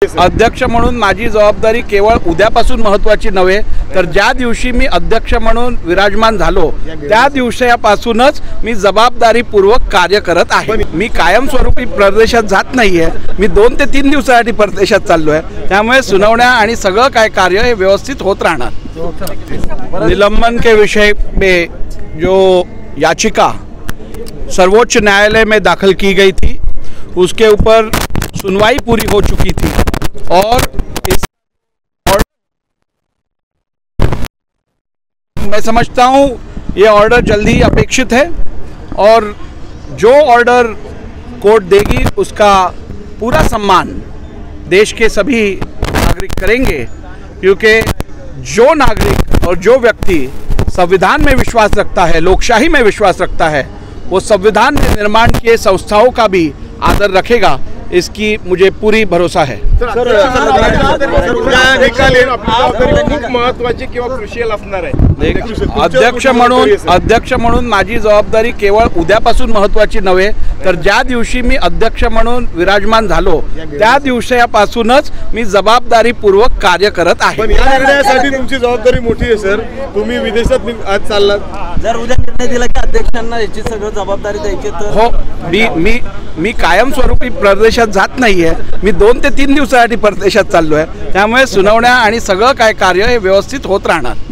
अध्यक्ष म्हणून माझी जबाबदारी केवळ उद्यापासून महत्त्वाची नव्हे, तर ज्या दिवशी मी अध्यक्ष म्हणून विराजमान झालो त्या दिवसापासूनच मी जबाबदारीपूर्वक कार्य करत आहे। मी कायमस्वरूपी प्रदेशात जात नाहीये, मी 2 ते 3 दिवसासाठी प्रदेशात चाललो आहे, त्यामुळे सुनावण्या आणि सगळं काय कार्य हे व्यवस्थित होत राहणार। निलंबन के विषय में जो याचिका सर्वोच्च न्यायालय में दाखिल की गई थी उसके ऊपर सुनवाई पूरी हो चुकी थी और इस मैं समझता हूँ ये ऑर्डर जल्दी अपेक्षित है और जो ऑर्डर कोर्ट देगी उसका पूरा सम्मान देश के सभी नागरिक करेंगे, क्योंकि जो नागरिक और जो व्यक्ति संविधान में विश्वास रखता है, लोकशाही में विश्वास रखता है, वो संविधान में निर्माण किए संस्थाओं का भी आदर रखेगा, इसकी मुझे पूरी भरोसा है। महत्त्वाची किंवा क्रुशियल असणार आहे। अध्यक्ष म्हणून माझी जबाबदारी केवळ उद्यापासून महत्त्वाची नव्हे, तर ज्या दिवशी मी अध्यक्ष म्हणून विराजमान झालो त्या दिवसापासूनच मी जबाबदारीपूर्वक कार्य करत आहे। पण या निर्णयासाठी तुमची जबाबदारी मोठी आहे सर, तुम्ही विदेशात आज चाललात, जर उद्या निर्णय दिला की अध्यक्षांना याची सगळं जबाबदारी द्यायची तर हो, मी कायमस्वरूपी प्रदेशात जात नाहीये, मी 2 ते 3 दिवसासाठी प्रदेशात चाललो आहे, त्यामुळे सुनावण्या आणि सगळं काय कार्य हे व्यवस्थित होत राहणार।